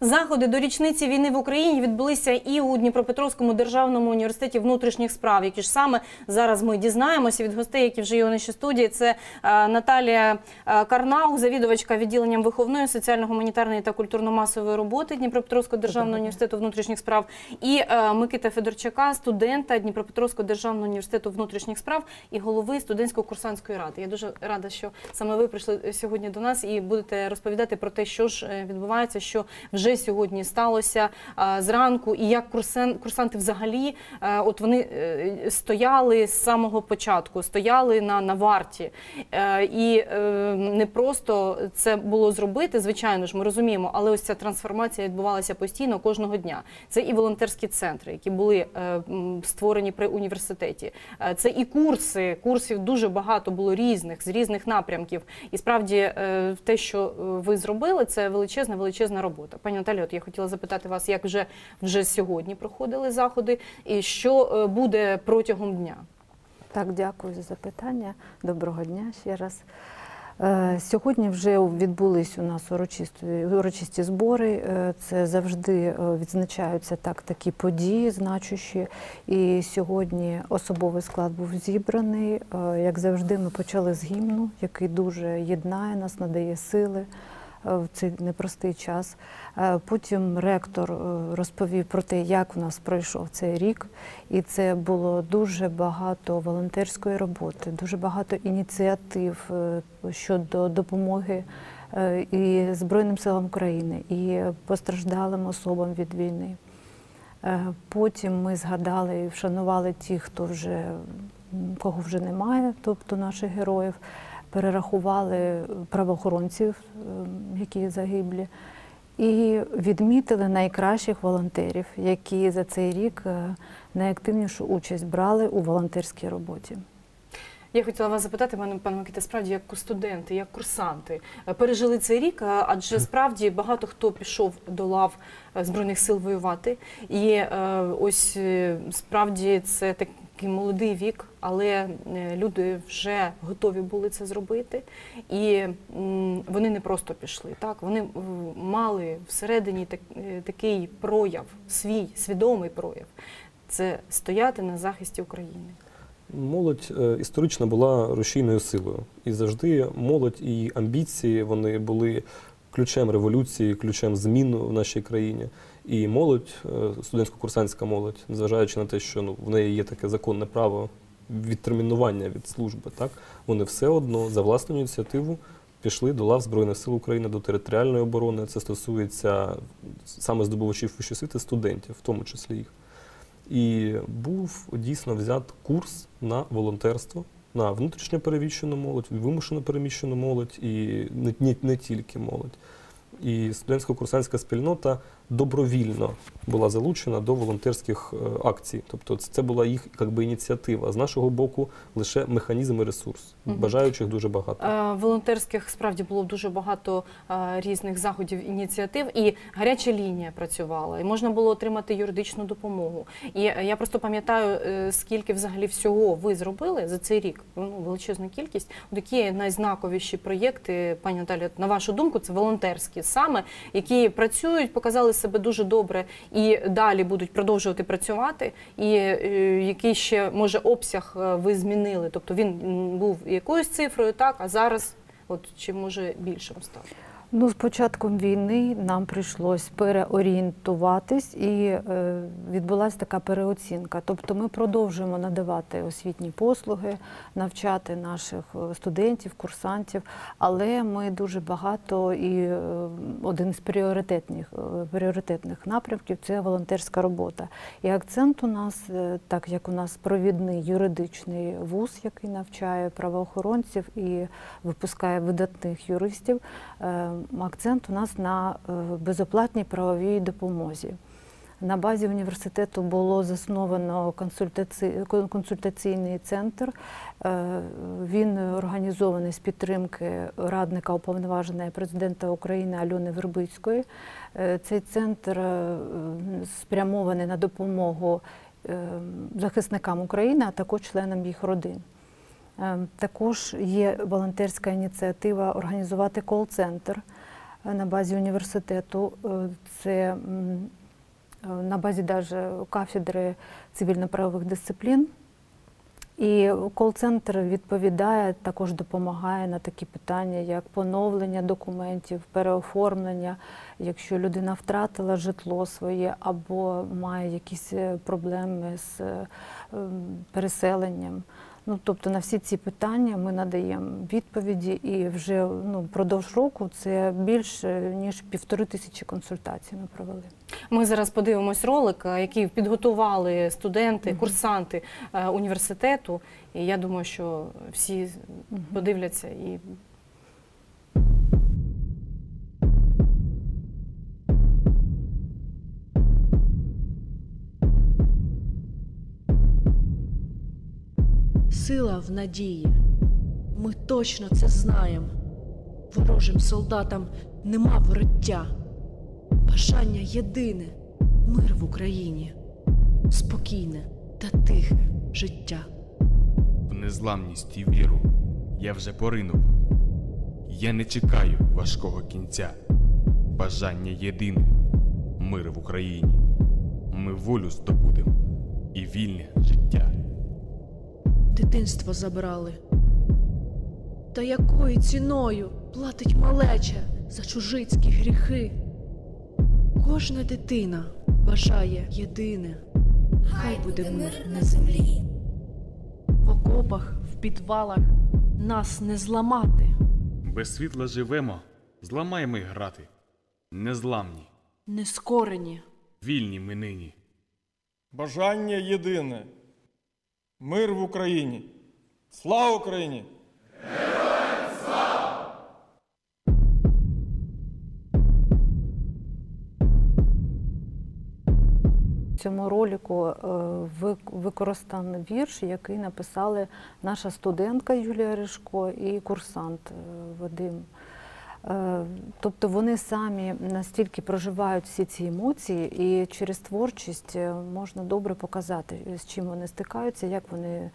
Заходи до річниці війни в Україні відбулися і у Дніпропетровському державному університеті внутрішніх справ. Які ж саме зараз ми дізнаємося від гостей, які вже є у нашій студії. Це Наталія Карнаух, завідувачка відділенням виховної, соціально-гуманітарної та культурно-масової роботи Дніпропетровського державного університету внутрішніх справ, і Микита Федорчака, студента Дніпропетровського державного університету внутрішніх справ і голови студентської курсантської ради. Я дуже рада, що саме ви прийшли сьогодні до нас і будете розповідати про те, що ж відбувається, що вже сьогодні сталося зранку, і як курсанти взагалі, от вони стояли з самого початку, стояли на варті. І не просто це було зробити, звичайно ж, ми розуміємо, але ось ця трансформація відбувалася постійно кожного дня. Це і волонтерські центри, які були створені при університеті. Це і курсів дуже багато було різних, з різних напрямків. І справді те, що ви зробили, це величезна робота. Пані Наталі, от я хотіла запитати вас, як вже сьогодні проходили заходи і що буде протягом дня? Так, дякую за запитання. Доброго дня ще раз. Сьогодні вже відбулись у нас урочисті збори. Це завжди відзначаються такі події значущі. І сьогодні особовий склад був зібраний. Як завжди, ми почали з гімну, який дуже єднає нас, надає сили в цей непростий час. Потім ректор розповів про те, як в нас пройшов цей рік. І це було дуже багато волонтерської роботи, дуже багато ініціатив щодо допомоги і Збройним силам України, і постраждалим особам від війни. Потім ми згадали і вшанували тих, кого вже немає, тобто наших героїв. Перерахували правоохоронців, які загиблі, і відмітили найкращих волонтерів, які за цей рік найактивнішу участь брали у волонтерській роботі. Я хотіла вас запитати, пане Микита, справді, як студенти, як курсанти пережили цей рік, адже справді багато хто пішов до лав Збройних сил воювати. І ось справді це такий молодий вік, але люди вже готові були це зробити. І вони не просто пішли, так? Вони мали всередині такий прояв, свій свідомий прояв. Це стояти на захисті України. Молодь історично була рушійною силою. І завжди молодь і амбіції, вони були ключем революції, ключем змін в нашій країні. І молодь, студентсько-курсантська молодь, незважаючи на те, що в неї є таке законне право відтермінування від служби, так, вони все одно за власну ініціативу пішли до лав Збройних сил України, до територіальної оборони. Це стосується саме здобувачів вищої освіти, студентів, в тому числі їх. І був дійсно взят курс на волонтерство, на внутрішньо переміщену молодь, вимушено переміщену молодь і не тільки молодь. І студентсько-курсантська спільнота добровільно була залучена до волонтерських акцій. Тобто це була їх ініціатива. З нашого боку лише механізм і ресурс. Бажаючих дуже багато. Волонтерських справді було дуже багато різних заходів, ініціатив, і гаряча лінія працювала, і можна було отримати юридичну допомогу. І я просто пам'ятаю, скільки взагалі всього ви зробили за цей рік, величезну кількість. Такі найзнаковіші проєкти, пані Наталі, на вашу думку, це волонтерські саме, які працюють, показали себе дуже добре і далі будуть продовжувати працювати, і який ще, може, обсяг ви змінили, тобто він був якоюсь цифрою, так, а зараз чи може більшим став? З початком війни нам прийшлось переорієнтуватись і відбулася така переоцінка. Тобто ми продовжуємо надавати освітні послуги, навчати наших студентів, курсантів, але ми дуже багато і один з пріоритетних напрямків – це волонтерська робота. І акцент у нас, так як у нас провідний юридичний вуз, який навчає правоохоронців і випускає видатних юристів, акцент у нас на безоплатній правовій допомозі. На базі університету було засновано консультаційний центр. Він організований з підтримки радника уповноваженої президента України Альони Вербицької. Цей центр спрямований на допомогу захисникам України, а також членам їх родин. Також є волонтерська ініціатива організувати кол-центр на базі університету. Це на базі даже кафедри цивільно-правових дисциплін. І кол-центр відповідає, також допомагає на такі питання, як поновлення документів, переоформлення, якщо людина втратила житло своє або має якісь проблеми з переселенням. Ну, тобто на всі ці питання ми надаємо відповіді, і вже впродовж року це більше ніж 1500 консультацій ми провели. Ми зараз подивимось ролик, який підготували студенти, курсанти університету. І я думаю, що всі подивляться і... Сила в надії. Ми точно це знаємо. Ворожим солдатам нема вороття. Бажання єдине – мир в Україні. Спокійне та тихе життя. В незламність і віру я вже поринув. Я не чекаю важкого кінця. Бажання єдине – мир в Україні. Ми волю здобудем і вільне життя. Дитинство забрали. Та якою ціною платить малеча за чужицькі гріхи? Кожна дитина бажає єдине. Хай буде мир на землі. В окопах, в підвалах нас не зламати. Без світла живемо, зламаємо й грати. Незламні, Нескорені. вільні ми нині. Бажання єдине. Мир в Україні. Слава Україні! В цьому ролику використаний вірш, який написали наша студентка Юлія Ришко і курсант Вадим. Тобто вони самі настільки проживають всі ці емоції, і через творчість можна добре показати, з чим вони стикаються, як вони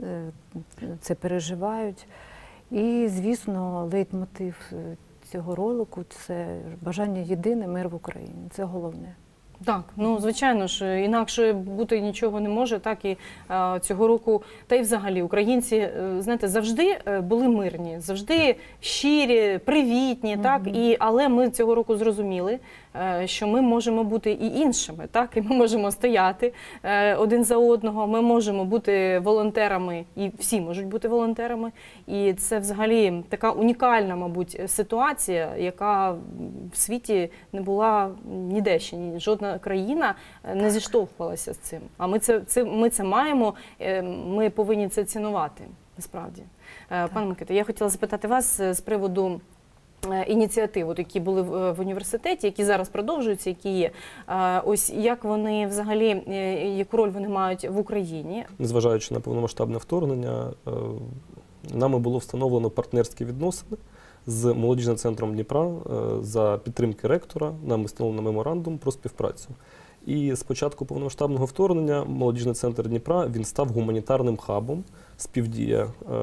це переживають. І, звісно, лейтмотив цього ролику – це бажання єдине, мир в Україні. Це головне. Так, ну звичайно ж, інакше бути нічого не може, так і цього року, та й взагалі українці, знаєте, завжди були мирні, завжди щирі, привітні, так, але ми цього року зрозуміли, що ми можемо бути і іншими, так, і ми можемо стояти один за одного, ми можемо бути волонтерами, і всі можуть бути волонтерами, і це взагалі така унікальна, мабуть, ситуація, яка в світі не була ніде ще, жодна країна не зіштовхувалася з цим. А ми це маємо, ми повинні це цінувати, насправді. Пане Микито, я хотіла запитати вас з приводу ініціатив, які були в університеті, які зараз продовжуються, які є. Ось як вони взагалі, яку роль вони мають в Україні? Незважаючи на повномасштабне вторгнення, нами було встановлено партнерські відносини з молодіжним центром Дніпра за підтримки ректора. Нам встановлено меморандум про співпрацю. І з початку повномасштабного вторгнення молодіжний центр Дніпра, він став гуманітарним хабом «Співдія».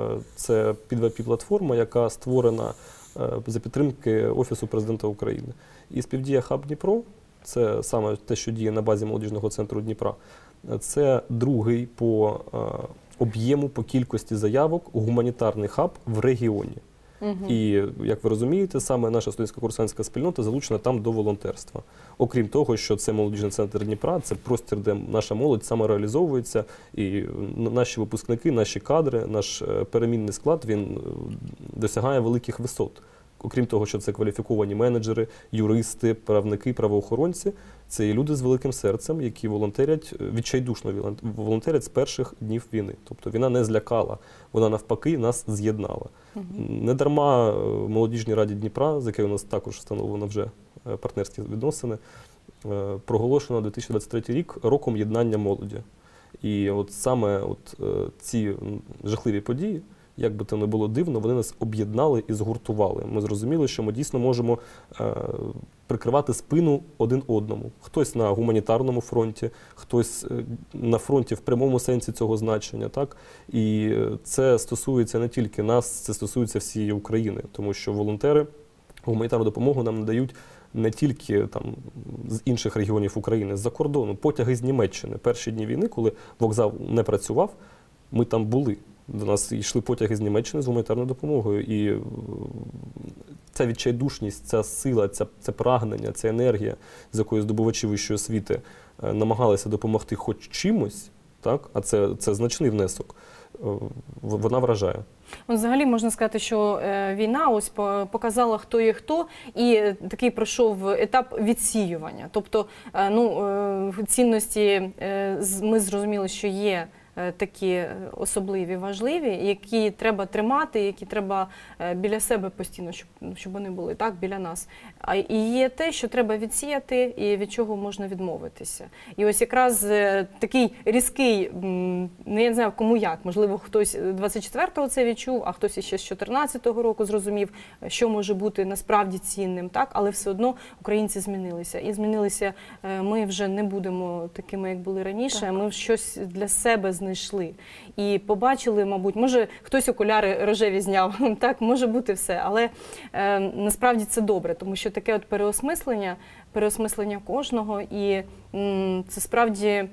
Це підвеб-платформа, яка створена за підтримки Офісу Президента України. І «Співдія Хаб Дніпро», це саме те, що діє на базі молодіжного центру Дніпра, це другий по об'єму, по кількості заявок гуманітарний хаб в регіоні. І, як ви розумієте, саме наша студентсько-курсантська спільнота залучена там до волонтерства. Окрім того, що це молодіжний центр Дніпра, це простір, де наша молодь самореалізовується, і наші випускники, наші кадри, наш перемінний склад, він досягає великих висот. Окрім того, що це кваліфіковані менеджери, юристи, правники, правоохоронці, це і люди з великим серцем, які волонтерять, відчайдушно волонтерять з перших днів війни. Тобто війна не злякала, вона навпаки нас з'єднала. Недарма в Молодіжній раді Дніпра, з якою у нас також встановлено вже партнерські відносини, проголошено 2023 рік роком єднання молоді. І от саме ці жахливі події, як би то не було дивно, вони нас об'єднали і згуртували. Ми зрозуміли, що ми дійсно можемо прикривати спину один одному. Хтось на гуманітарному фронті, хтось на фронті в прямому сенсі цього значення. Так? І це стосується не тільки нас, це стосується всієї України, тому що волонтери гуманітарну допомогу нам надають не тільки там з інших регіонів України, з-за кордону. Потяги з Німеччини. Перші дні війни, коли вокзал не працював, ми там були. До нас йшли потяги з Німеччини з гуманітарною допомогою. І ця відчайдушність, ця сила, це прагнення, ця енергія, з якою здобувачі вищої освіти намагалися допомогти хоч чимось, так? А це значний внесок, вона вражає. Взагалі можна сказати, що війна ось показала, хто є хто, і такий пройшов етап відсіювання. Тобто, цінності ми зрозуміли, що є такі особливі, важливі, які треба тримати, які треба біля себе постійно, щоб вони були так біля нас. І є те, що треба відсіяти і від чого можна відмовитися. І ось якраз такий різкий, я не знаю кому як, можливо хтось 24-го це відчув, а хтось ще з 14-го року зрозумів, що може бути насправді цінним, так? Але все одно українці змінилися. І змінилися, ми вже не будемо такими, як були раніше, так. Ми щось для себе знайшли. І побачили, мабуть, може хтось окуляри рожеві зняв, так, може бути все, але насправді це добре, тому що таке от переосмислення кожного, і це справді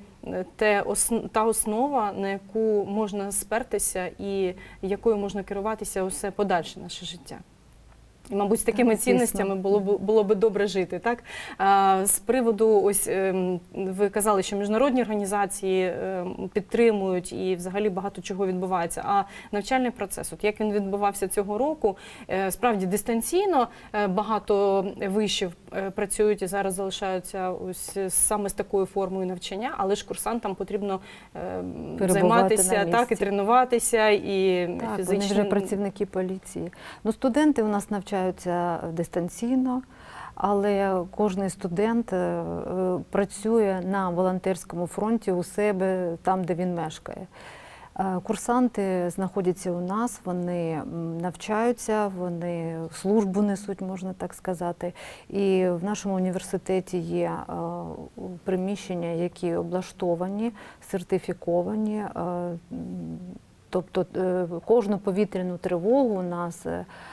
та основа, на яку можна спертися і якою можна керуватися усе подальше наше життя. І, мабуть, з такими цінностями було б добре жити. Так? З приводу, ось ви казали, що міжнародні організації підтримують і взагалі багато чого відбувається. А навчальний процес, от як він відбувався цього року, справді дистанційно, багато вишів працюють і зараз залишаються ось саме з такою формою навчання, але ж курсантам потрібно займатися, так, і тренуватися, і так, фізично. Вони вже працівники поліції. Ну, студенти у нас навчаються дистанційно, але кожен студент працює на волонтерському фронті у себе, там, де він мешкає. Курсанти знаходяться у нас, вони навчаються, вони службу несуть, можна так сказати. І в нашому університеті є приміщення, які облаштовані, сертифіковані. Тобто кожну повітряну тривогу у нас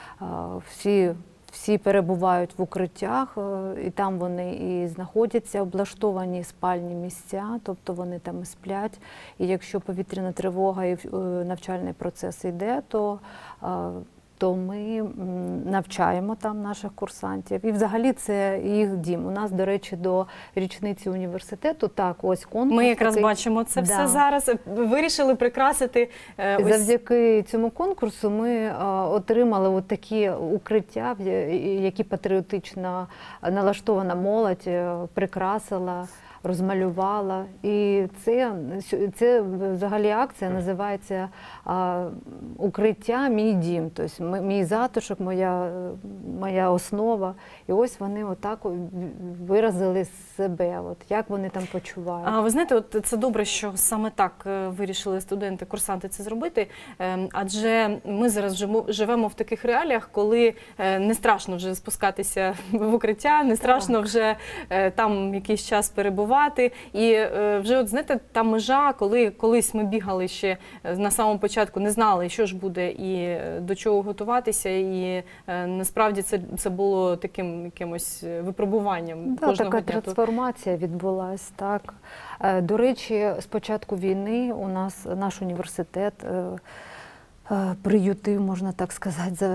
всі перебувають в укриттях, і там вони і знаходяться, облаштовані спальні місця, тобто вони там і сплять. І якщо повітряна тривога і навчальний процес йде, то ми навчаємо там наших курсантів. І взагалі це їх дім. У нас, до речі, до річниці університету, так, ось конкурс. Ми якраз бачимо це все зараз. Вирішили прикрасити. Завдяки цьому конкурсу ми отримали от такі укриття, які патріотично налаштована молодь прикрасила, розмалювала. І це взагалі акція називається «Укриття. Мій дім». Тобто мій затишок, моя основа. І ось вони отак виразили себе, от як вони там почувають. А ви знаєте, от це добре, що саме так вирішили студенти, курсанти це зробити, адже ми зараз живемо в таких реаліях, коли не страшно вже спускатися в укриття, не страшно вже там якийсь час перебувати. І вже, от знаєте, та межа, коли колись ми бігали ще на самому початку, не знали, що ж буде і до чого готуватися, і насправді це було таким якимось випробуванням кожного дня. Така трансформація відбулась, так. До речі, з початку війни у нас наш університет приютив, можна так сказати,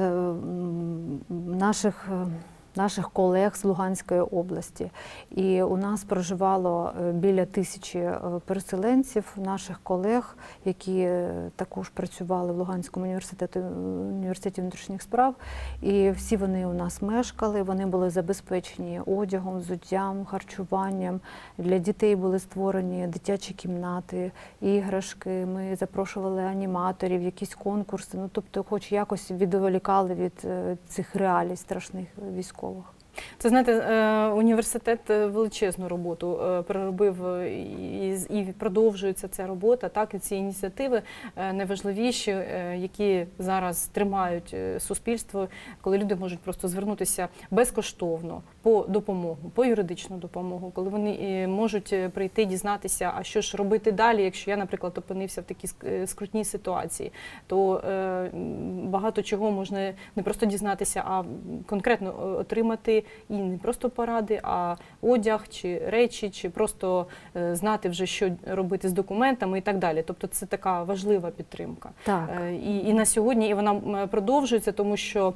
наших колег з Луганської області. І у нас проживало біля 1000 переселенців, наших колег, які також працювали в Луганському університеті внутрішніх справ. І всі вони у нас мешкали, вони були забезпечені одягом, взуттям, харчуванням. Для дітей були створені дитячі кімнати, іграшки. Ми запрошували аніматорів, якісь конкурси. Ну, тобто, хоч якось відволікали від цих реалій страшних військових. Це, знаєте, університет величезну роботу проробив і продовжується ця робота, так, і ці ініціативи найважливіші, які зараз тримають суспільство, коли люди можуть просто звернутися безкоштовно по допомогу, по юридичну допомогу, коли вони можуть прийти, дізнатися, а що ж робити далі, якщо я, наприклад, опинився в такій скрутній ситуації, то багато чого можна не просто дізнатися, а конкретно отримати і не просто поради, а одяг, чи речі, чи просто знати вже, що робити з документами і так далі. Тобто це така важлива підтримка. Так. І на сьогодні і вона продовжується, тому що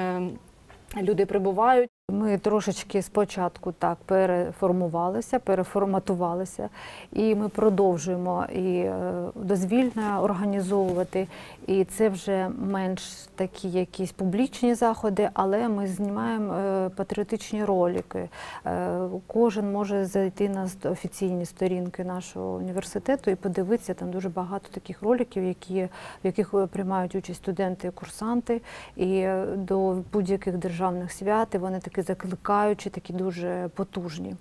люди прибувають. Ми трошечки спочатку так переформувалися, переформатувалися, і ми продовжуємо і дозвілля організовувати, і це вже менш такі якісь публічні заходи, але ми знімаємо патріотичні ролики. Кожен може зайти на офіційні сторінки нашого університету і подивитися, там дуже багато таких роликів, в яких приймають участь студенти і курсанти, і до будь-яких державних свят, і вони такі закликаючі, такі дуже потужні.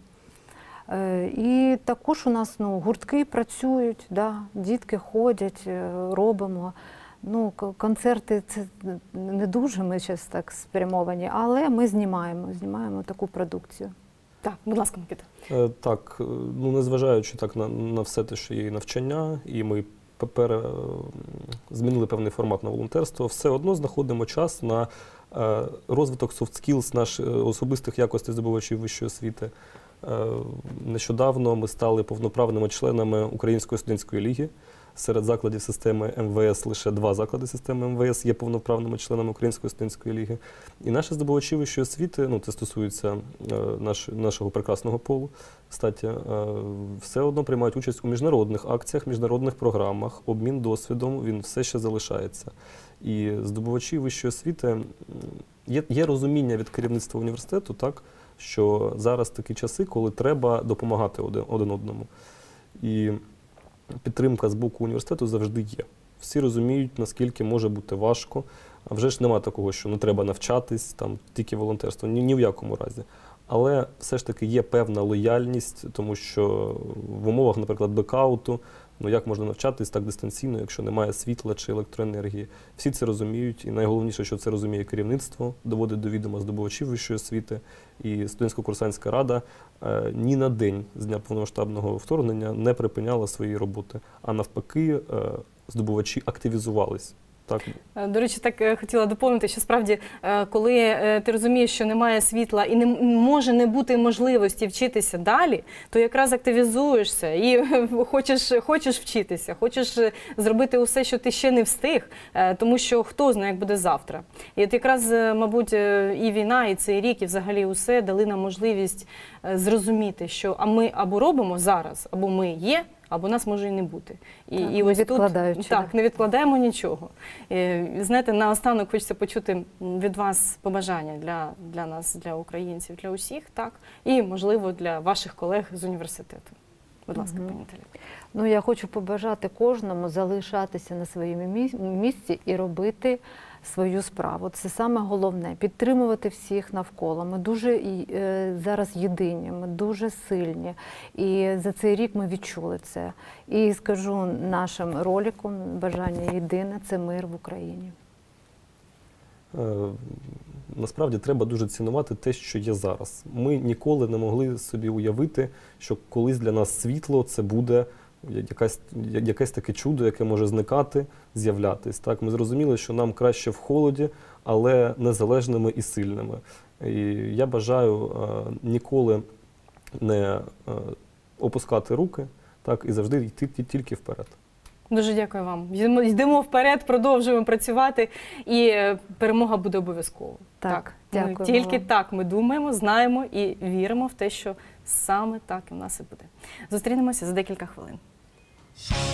І також у нас гуртки працюють, да, дітки ходять, робимо. Концерти це не дуже ми зараз так спрямовані, але ми знімаємо таку продукцію. Так, будь ласка, Микита. Так, незважаючи так на все те, що є і навчання, і ми змінили певний формат на волонтерство, все одно знаходимо час на розвиток soft skills, наших особистих якостей здобувачів вищої освіти. Нещодавно ми стали повноправними членами Української студентської ліги. Серед закладів системи МВС лише 2 заклади системи МВС є повноправними членами Української студентської ліги. І наші здобувачі вищої освіти, це стосується нашого прекрасного полу, кстати, все одно приймають участь у міжнародних акціях, міжнародних програмах, обмін досвідом, він все ще залишається. І здобувачі вищої освіти, є розуміння від керівництва університету, так, що зараз такі часи, коли треба допомагати один одному. І підтримка з боку університету завжди є. Всі розуміють, наскільки може бути важко. А вже ж нема такого, що не треба навчатись, там, тільки волонтерство. Ні в якому разі. Але все ж таки є певна лояльність, тому що в умовах, наприклад, блекауту, як можна навчатись так дистанційно, якщо немає світла чи електроенергії. Всі це розуміють, і найголовніше, що це розуміє керівництво, доводить до відома здобувачів вищої освіти, і студентсько-курсантська рада ні на день з дня повномасштабного вторгнення не припиняла свої роботи, а навпаки, здобувачі активізувались. Так. До речі, так хотіла доповнити, що справді, коли ти розумієш, що немає світла і не може не бути можливості вчитися далі, то якраз активізуєшся і хочеш вчитися, хочеш зробити усе, що ти ще не встиг, тому що хто знає, як буде завтра. І от якраз, мабуть, і війна, і цей рік, і взагалі усе дали нам можливість зрозуміти, що ми або робимо зараз, або ми є, або нас може і не бути. І ось тут не відкладаємо нічого. Знаєте, наостанок хочеться почути від вас побажання для нас, для українців, для усіх, так? І, можливо, для ваших колег з університету. Будь ласка, пані Наталі. Я хочу побажати кожному залишатися на своєму місці і робити свою справу. Це саме головне – підтримувати всіх навколо. Ми дуже зараз єдині, ми дуже сильні. І за цей рік ми відчули це. І скажу нашим роликом, бажання єдине – це мир в Україні. Насправді треба дуже цінувати те, що є зараз. Ми ніколи не могли собі уявити, що колись для нас світло – це буде якесь таке чудо, яке може зникати, з'являтись. Так, ми зрозуміли, що нам краще в холоді, але незалежними і сильними. І я бажаю ніколи не опускати руки, так, і завжди йти тільки вперед. Дуже дякую вам. Йдемо вперед, продовжуємо працювати, і перемога буде обов'язково. Так, дякую. Тільки так ми думаємо, знаємо і віримо в те, що саме так і в нас і буде. Зустрінемося за декілька хвилин.